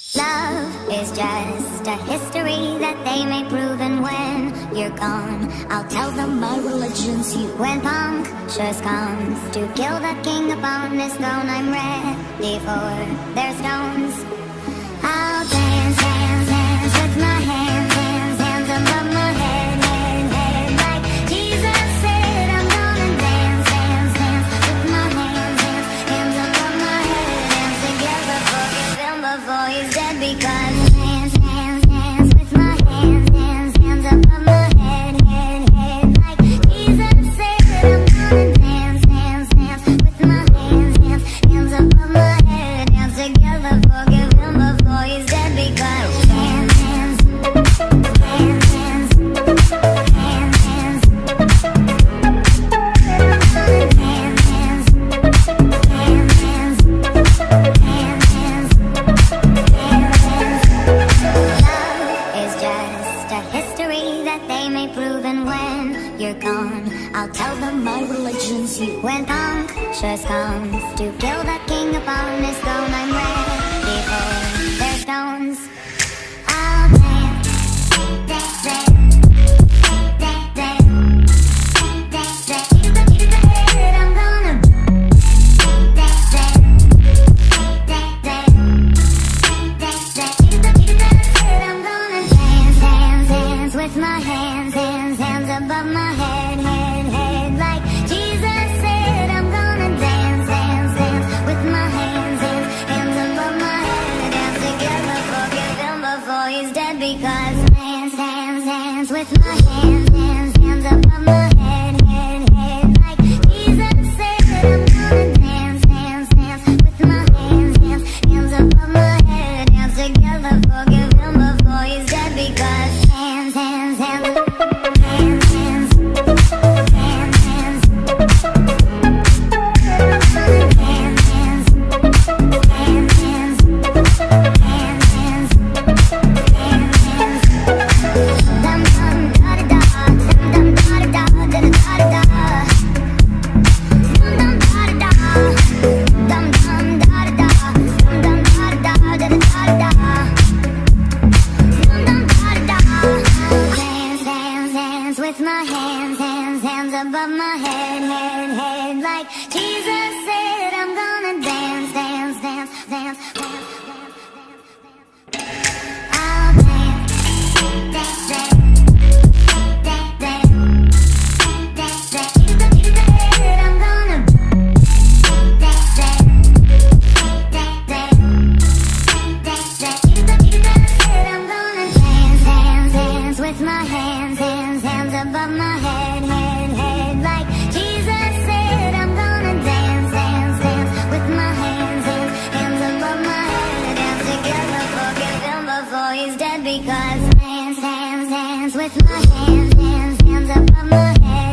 Love is just a history that they may prove, and when you're gone, I'll tell them my religion's you. When punctures comes to kill the king upon his throne, I'm ready for their stones. I'll dance, dance, dance with my hands, hands, hands above my head, head, head. Like Jesus said, I'm gonna dance, dance, dance with my hands, hands, hands above my head. Dance together, forgive him before he's dead, because dance, dance, dance with my hands, hands, hands above my head, head, head. Like Jesus said, I'm gonna dance, dance, dance with my hands, hands, hands above my head. Dance together, forgive him before he's dead, because hands, hands, hands, hands, hands, hands, hands, hands, you're gone, I'll tell them my religion's you. When punctures comes to kill the king upon his throne, I'm ready for their stones. I'll dance, dance, dance, dance, dance, dance, dance. I'm gonna dance, dance, dance, dance, dance, dance. I'm gonna dance, dance, dance with my hands, hands, hands above my head, head, head. Like Jesus said, I'm gonna dance, dance, dance with my hands, hands, hands above my head. Dance together, forgive him before he's dead, because dance, dance, dance with my hands, hands, hands above my head, head, head. Like Jesus said, I'm gonna dance, dance, dance with my hands, hands, hands above my head. Dance together, forgive him before he's dead, because hands, hands, hands. With my hands, hands, hands above my head, head, head. Like Jesus said, I'm gonna dance, dance, dance, dance, dance, dance, dance. I'll dance, dance, dance, dance, dance, dance, dance. I'm gonna dance, dance, dance, dance, dance, dance. I'm gonna dance, dance, dance with my hands, hands, hands above my head, head, head. Like Jesus said, I'm gonna dance, dance, dance with my hands, hands, hands above my head. Dance together, forgive him before he's dead, because dance, dance, dance with my hands, hands, hands above my head.